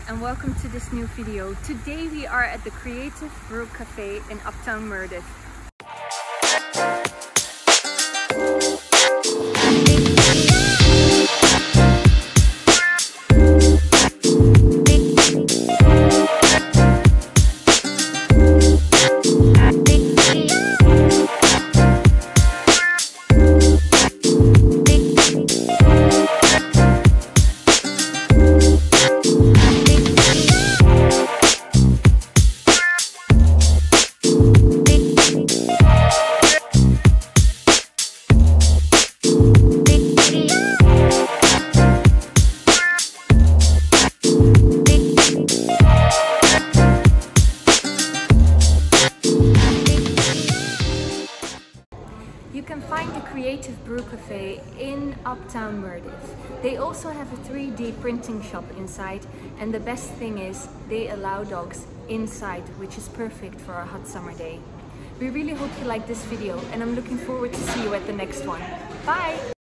and welcome to this new video. Today we are at the Creative Brew Cafe in Uptown Murdoch. You can find the Creative Brew Cafe in Uptown Murdoch. They also have a 3D printing shop inside, and the best thing is they allow dogs inside, which is perfect for a hot summer day. We really hope you like this video, and I'm looking forward to see you at the next one. Bye!